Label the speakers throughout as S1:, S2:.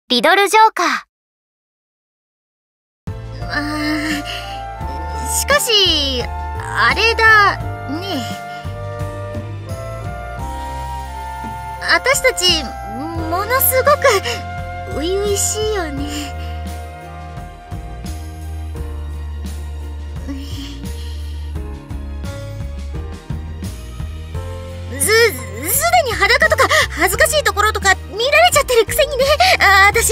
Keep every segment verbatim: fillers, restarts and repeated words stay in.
S1: リドルジョーカー。
S2: あー、しかしあれだね、私たちものすごく初々しいよね。す、すでに裸とか恥ずかしいところとか見られちゃってるくせにね、あー、私。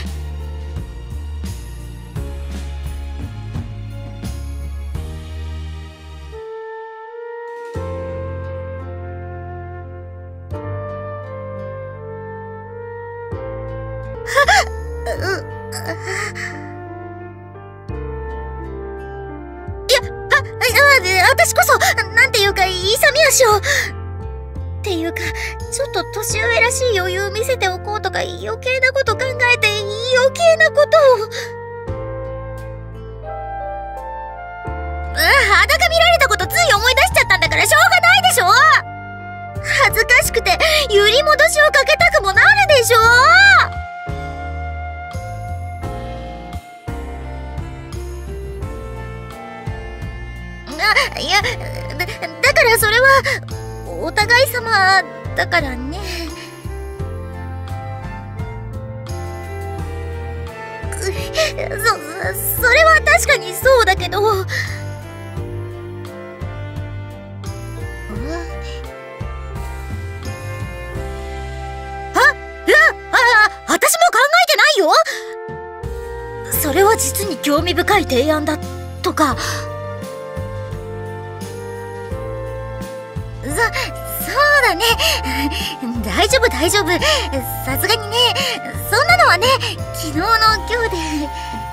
S2: いや、あ、あ、私こそ、なんていうか、勇み足を。っていうか、ちょっと年上らしい余裕見せておこうとか余計なこと考えて余計なことを。あ、裸見られたことつい思い出しちゃったんだからしょうがないでしょ。恥ずかしくて揺り戻しをかけたくもなるでしょ。あ、いや、だ、だからそれはお互い様だからね。そ、それは確かにそうだけど。は、うわ、あ、私も考えてないよ。それは実に興味深い提案だとか。そ、そうだね。大丈夫大丈夫。さすがにね、そんなのはね、昨日の今日で。